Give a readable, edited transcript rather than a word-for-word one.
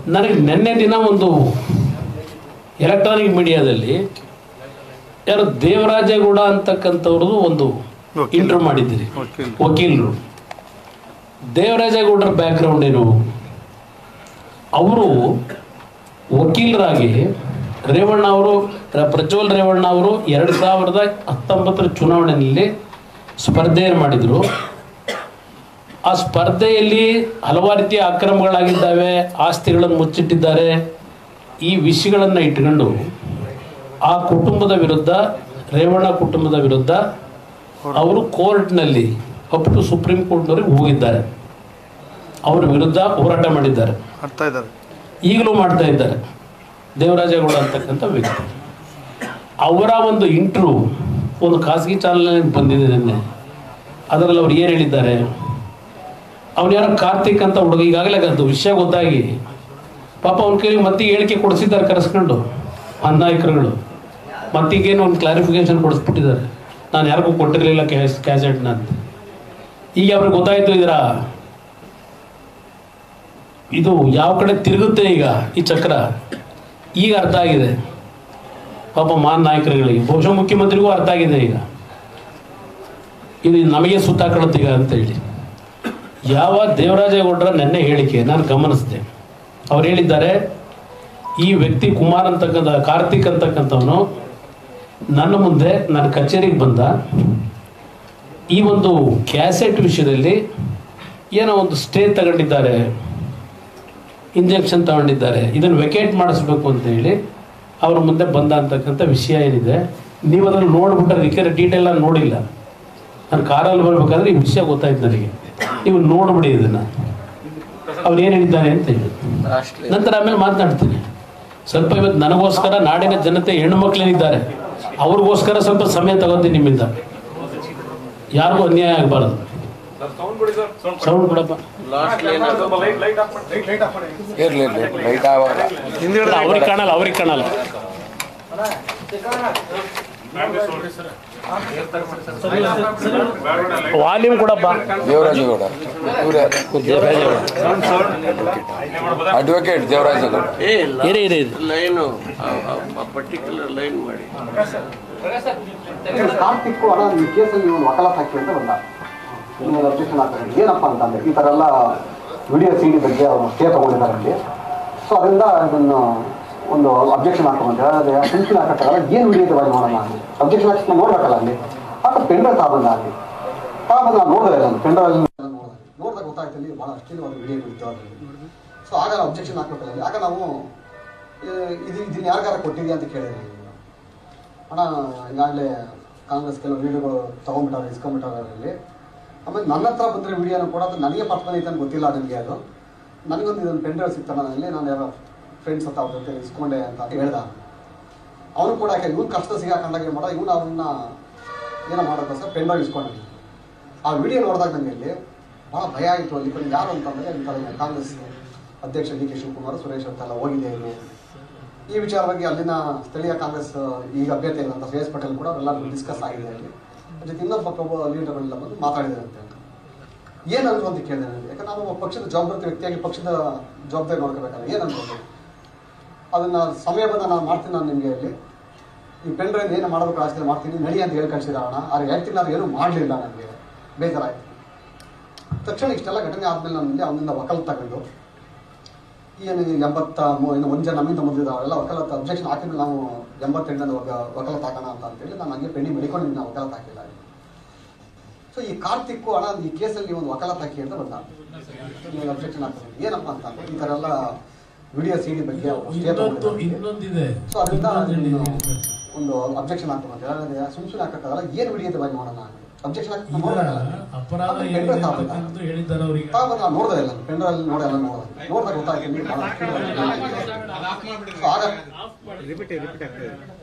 ನನಗೆ ನಿನ್ನೆ ದಿನ ಒಂದು ಎಲೆಕ್ಟ್ರಾನಿಕ್ ಮೀಡಿಯಾದಲ್ಲಿ ಯಾರು ದೇವರಾಜೇಗೌಡ ಅಂತಕ್ಕಂಥವ್ರದ್ದು ಒಂದು ಇಂಟರ್ವ್ಯೂ ಮಾಡಿದ್ದೀರಿ, ವಕೀಲರು. ದೇವರಾಜೇಗೌಡರ ಬ್ಯಾಕ್ಗ್ರೌಂಡ್ ಏನು? ಅವರು ವಕೀಲರಾಗಿ ರೇವಣ್ಣ ಅವರು, ಪ್ರಜ್ವಲ್ ರೇವಣ್ಣ ಅವರು 2019 ಚುನಾವಣೆಯಲ್ಲಿ ಸ್ಪರ್ಧೆಯನ್ನು ಮಾಡಿದರು. ಆ ಸ್ಪರ್ಧೆಯಲ್ಲಿ ಹಲವಾರು ರೀತಿಯ ಅಕ್ರಮಗಳಾಗಿದ್ದಾವೆ, ಆಸ್ತಿಗಳನ್ನು ಮುಚ್ಚಿಟ್ಟಿದ್ದಾರೆ. ಈ ವಿಷಯಗಳನ್ನು ಇಟ್ಕೊಂಡು ಆ ಕುಟುಂಬದ ವಿರುದ್ಧ, ರೇವಣ್ಣ ಕುಟುಂಬದ ವಿರುದ್ಧ ಅವರು ಕೋರ್ಟ್ನಲ್ಲಿ ಅಪ್ ಟು ಸುಪ್ರೀಂ ಕೋರ್ಟ್ನವರೆಗೆ ಹೋಗಿದ್ದಾರೆ. ಅವರ ವಿರುದ್ಧ ಹೋರಾಟ ಮಾಡಿದ್ದಾರೆ, ಈಗಲೂ ಮಾಡ್ತಾ ಇದ್ದಾರೆ. ದೇವರಾಜೇಗೌಡ ಅಂತಕ್ಕಂಥ ವ್ಯಕ್ತಿ, ಅವರ ಒಂದು ಇಂಟರ್ವ್ಯೂ ಒಂದು ಖಾಸಗಿ ಚಾನಲ್ನಲ್ಲಿ ಬಂದಿದೆ ನಿನ್ನೆ. ಅದರಲ್ಲಿ ಅವ್ರು ಏನು ಹೇಳಿದ್ದಾರೆ? ಅವ್ನು ಯಾರೋ ಕಾರ್ತಿಕ್ ಅಂತ ಹುಡುಗ, ಈಗಾಗಲೇ ಅದು ವಿಷಯ ಗೊತ್ತಾಗಿ ಪಾಪ ಅವ್ನ ಕೈಲಿ ಮತ್ತೆ ಹೇಳಿಕೆ ಕೊಡಿಸಿದ್ದಾರೆ ಕರೆಸ್ಕೊಂಡು ಆ ನಾಯಕರುಗಳು. ಮತ್ತೀಗೇನು ಒಂದು ಕ್ಲಾರಿಫಿಕೇಶನ್ ಕೊಡಿಸ್ಬಿಟ್ಟಿದ್ದಾರೆ, ನಾನು ಯಾರಿಗೂ ಕೊಟ್ಟಿರಲಿಲ್ಲ ಕ್ಯಾಸೆಟ್ನ ಅಂತ. ಈಗ ಅವ್ರಿಗೆ ಗೊತ್ತಾಯಿತು ಇದರ ಇದು ಯಾವ ಕಡೆ ತಿರುಗುತ್ತೆ ಈಗ ಈ ಚಕ್ರ, ಈಗ ಅರ್ಥ ಆಗಿದೆ ಪಾಪ ಮಾನ್ ನಾಯಕರುಗಳಿಗೆ. ಬಹುಶಃ ಮುಖ್ಯಮಂತ್ರಿಗೂ ಅರ್ಥ ಆಗಿದೆ ಈಗ, ಇದು ನಮಗೆ ಸುತ್ತಾಕೊಳ್ಳುತ್ತೆ ಈಗ ಅಂತ ಹೇಳಿ. ಯಾವ ದೇವರಾಜೇಗೌಡರ ನೆನ್ನೆ ಹೇಳಿಕೆ ನಾನು ಗಮನಿಸಿದೆ. ಅವ್ರು ಹೇಳಿದ್ದಾರೆ, ಈ ವ್ಯಕ್ತಿ ಕುಮಾರ್ ಅಂತಕ್ಕಂಥ, ಕಾರ್ತಿಕ್ ಅಂತಕ್ಕಂಥವನು ನನ್ನ ಮುಂದೆ ನನ್ನ ಕಚೇರಿಗೆ ಬಂದ, ಈ ಒಂದು ಕ್ಯಾಸೆಟ್ ವಿಷಯದಲ್ಲಿ ಏನೋ ಒಂದು ಸ್ಟೇ ತಗೊಂಡಿದ್ದಾರೆ, ಇಂಜೆಕ್ಷನ್ ತಗೊಂಡಿದ್ದಾರೆ, ಇದನ್ನು ವೆಕೇಟ್ ಮಾಡಿಸ್ಬೇಕು ಅಂತ ಹೇಳಿ ಅವ್ರ ಮುಂದೆ ಬಂದ ಅಂತಕ್ಕಂಥ ವಿಷಯ ಏನಿದೆ. ನೀವು ಅದನ್ನು ನೋಡ್ಬಿಟ್ರೆ, ಇದಕ್ಕೆ ಡೀಟೇಲ್ ಆಗಿ ನೋಡಿಲ್ಲ, ನಾನು ಕಾರಲ್ಲಿ ಬರ್ಬೇಕಾದ್ರೆ ಈ ವಿಷಯ ಗೊತ್ತಾಯ್ತು ನನಗೆ. ನೀವು ನೋಡ್ಬಿಡಿ ಇದನ್ನು, ಅವ್ರು ಏನು ಹೇಳಿದ್ದಾರೆ ಅಂತ ಹೇಳಿ. ನಂತರ ಆಮೇಲೆ ಮಾತನಾಡ್ತೀನಿ ಸ್ವಲ್ಪ. ಇವತ್ತು ನನಗೋಸ್ಕರ ನಾಡಿನ ಜನತೆ ಹೆಣ್ಣುಮಕ್ಳೇನಿದ್ದಾರೆ ಅವ್ರಿಗೋಸ್ಕರ ಸ್ವಲ್ಪ ಸಮಯ ತಗೋತೀನಿ ನಿಮ್ಮಿಂದ. ಯಾರಿಗೂ ಅನ್ಯಾಯ ಆಗಬಾರದು. ಸೌಂಡ್ ಬಿಡಪ್ಪ, ಅವ್ರಿಗೆ ಕಾಣಲ್ಲ, ಅವ್ರಿಗೆ ಕಾಣಲ್ಲ. ವಾಲ್ಯೂಮ್ ಕೊಡಪ್ಪ. Devarajegowda, advocate Devarajegowda. Line particular line ಮಾಡಿ. ಕಾರ್ತಿಕ್ ಹಣ ಈ ಕೇಸಲ್ಲಿ ನೀವು ವಕಾಲತ್ ಹಾಕಿ ಅಂತ ಬಂದ, ಅಬ್ಜೆಕ್ಷನ್ ಆಗ್ತದೆ. ಏನಪ್ಪ ಅಂತಂದ್ರೆ ಈ ಥರ ಎಲ್ಲ ವಿಡಿಯೋ CD ಬಗ್ಗೆ ಅವರು ಸ್ಟೇ ತೊಗೊಂಡಿದ್ದಾರೆ ಅಲ್ಲಿ. ಸೊ ಅದರಿಂದ ಇದನ್ನು ಒಂದು ಅಬ್ಜೆಕ್ಷನ್ ಹಾಕೊಂಡ್ರೆ ಅದೇ ಸೆನ್ಸಿಲ್ ಹಾಕಕ್ಕಾಗಲ್ಲ. ಏನು ವಿಡಿಯೋ ಬಾರಿ ಮಾಡೋಣ ಅಲ್ಲಿ ಅಬ್ಜೆಕ್ಷನ್ ಹಾಕಿ ನೋಡ್ಬೇಕಲ್ಲ ಅಲ್ಲಿ. ಆಗ ಪೆಂಡ್ರೈವ್ ತಗೊಂಡ ಅಲ್ಲಿ ನಾನು ನೋಡಿದೆ, ನಾನು ಪೆಂಡ್ರೈವ್ ನೋಡಿದಾಗ ಗೊತ್ತಾಯ್ತು ಅಲ್ಲಿ ಭಾಳ ಅಶ್ಲೀಲವಾದ ವಿಡಿಯೋ ಇತ್ತು ಅದರಲ್ಲಿ. ಸೊ ಆಗ ಅಬ್ಜೆಕ್ಷನ್ ಹಾಕ್ಬೇಕಲ್ಲ ಅಲ್ಲಿ. ಆಗ ನಾವು ಇದನ್ನು ಯಾರಿಗಾರ ಕೊಟ್ಟಿದ್ಯಾ ಅಂತ ಕೇಳಿದ್ವಿ. ಅಣ್ಣ ಈಗಾಗಲೇ ಕಾಂಗ್ರೆಸ್ ಕೆಲವು ವಿಡಿಯೋಗಳು ತೊಗೊಂಡ್ಬಿಟ್ಟಾರೆ, ಇಸ್ಕೊಂಡ್ಬಿಟ್ಟಾರೆ ಅಲ್ಲಿ. ಆಮೇಲೆ ನನ್ನ ಹತ್ರ ಬಂದರೆ ವಿಡಿಯೋನ ಕೂಡ ಅದು ನನಗೆ ಪರ್ಸನಲ್ ಐತೆ ಅಂತ ಗೊತ್ತಿಲ್ಲ ನನಗೆ. ಅದು ನನಗೊಂದು ಇದೊಂದು ಪೆಂಡ್ರೈವ್ ಸಿಗ್ತಾನೆ ನನಗೆ, ನಾನು ಯಾರೋ ಫ್ರೆಂಡ್ಸ್ ಹತ್ತ ಅವ್ರ ಜೊತೆ ಇಸ್ಕೊಂಡೆ ಅಂತ ಹೇಳ್ದ. ಅವನು ಕೂಡ ಯಾಕೆ ಇವ್ನು ಕಷ್ಟ ಸಿಗಾಕೊಂಡಾಗ ಏನು ಮಾಡೋ, ಇವನು ಅವನ್ನ ಏನೋ ಮಾಡೋಕ್ಕೋಸ್ಕರ ಪೆಂಡ್ರೈವ್ ಇಸ್ಕೊಂಡೆ. ಆ ವಿಡಿಯೋ ನೋಡಿದಾಗ ನನಗೆ ಅಲ್ಲಿ ಭಾಳ ಭಯ ಆಯಿತು. ಅಲ್ಲಿ కొన్ని ಯಾರು ಅಂತಂದರೆ ಕಾಂಗ್ರೆಸ್ ಅಧ್ಯಕ್ಷ DK ಶಿವಕುಮಾರ್, ಸುರೇಶ್ ಅಂತೆಲ್ಲ ಹೋಗಿದೆ ಇಲ್ಲಿ. ಈ ವಿಚಾರವಾಗಿ ಅಲ್ಲಿನ ಸ್ಥಳೀಯ ಕಾಂಗ್ರೆಸ್ ಈಗ ಅಭ್ಯರ್ಥಿ ಇರುವಂಥ ಶ್ರೇಯಸ್ ಪಟೇಲ್ ಕೂಡ ಅವರೆಲ್ಲರೂ ಡಿಸ್ಕಸ್ ಆಗಿದೆ ಅಲ್ಲಿ. ಜೊತೆ ಇನ್ನೊಬ್ಬ ಲೀಡರ್ಗಳೆಲ್ಲ ಬಂದು ಮಾತಾಡಿದ್ದಾರೆ ಅಂತ. ಏನಂದ್ರು ಅಂತ ಕೇಳಿದೆ ನನಗೆ. ಯಾಕಂದ್ರೆ ನಾನು ಒಬ್ಬ ಪಕ್ಷದ ಜವಾಬ್ದಾರಿ ವ್ಯಕ್ತಿಯಾಗಿ ಪಕ್ಷದ ಜವಾಬ್ದಾರಿ ನೋಡ್ಕೋಬೇಕಲ್ಲ. ಏನಂತ ಅದನ್ನು ಸಮಯ ಬಂದ ನಾನು ಮಾಡ್ತೀನಿ, ನಾನು ನಿಮಗೆ ಅಲ್ಲಿ ಈ ಪೆಂಡ್ರೈವ್ ಏನು ಮಾಡಬೇಕು ಆಸ್ತಿ ಮಾಡ್ತೀನಿ ನಡಿ ಅಂತ ಹೇಳಿ ಕಳಿಸಿರೋಣ. ಆದ್ರೆ ಹೇಳ್ತೀನಿ ನಾನು ಏನೂ ಮಾಡಲಿಲ್ಲ, ನನಗೆ ಬೇಜಾರಾಯಿತು. ತಕ್ಷಣ ಇಷ್ಟೆಲ್ಲ ಘಟನೆ ಆದಮೇಲೆ ನನ್ನಲ್ಲಿ ಅವನಿಂದ ವಕಾಲತ್ ತಗೊಂಡು ಏನು 81 ಜನ ನಮ್ಮಿಂದ ಮುಂದಿದ್ದ ಅವೆಲ್ಲ ವಕಾಲತ್ ಅಬ್ಜೆಕ್ಷನ್ ಹಾಕಿದ್ಮೇಲೆ ನಾವು 88 ವಕಾಲತ್ ಹಾಕೋಣ ಅಂತೇಳಿ ನಾನು ಹಂಗೆ ಪೆಂಡಿಂಗ್ ಬೆಳಿಕೊಂಡು ನಾವು ವಕಾಲತ್ ಹಾಕಿಲ್ಲ. ಸೊ ಈ ಕಾರ್ತಿಕ್ ಹಣ ಈ ಕೇಸಲ್ಲಿ ಒಂದು ವಕಾಲತ್ ಹಾಕಿ ಅಂತ ಬಂದ, ಅಬ್ಜೆಕ್ಷನ್ ಹಾಕ್ತಾರೆ. ಏನಪ್ಪ ಅಂತಂದ್ರೆ ಈ ಥರ ಎಲ್ಲ ವಿಡಿಯೋ CD ಬಗ್ಗೆ ಇನ್ನೊಂದಿದೆ. ಸೊ ಅದರಿಂದ ಒಂದು ಅಬ್ಜೆಕ್ಷನ್ ಹಾಕ್ತಾರೆ. ಸುಮ್ಮನೆ ಹಾಕಕ್ಕಾಗಲ್ಲ. ಏನು ವಿಡಿಯೋ ಬಗ್ಗೆ ಮಾಡೋಣ ಅಬ್ಜೆಕ್ಷನ್ ಹಾಕಿ ನೋಡಿದೆ ಇಲ್ಲ, ಪೆಂಡ್ರೈವ್ ನೋಡಲ್ಲ. ನೋಡಿದಾಗ ಗೊತ್ತಾಗ್ತೀನಿ.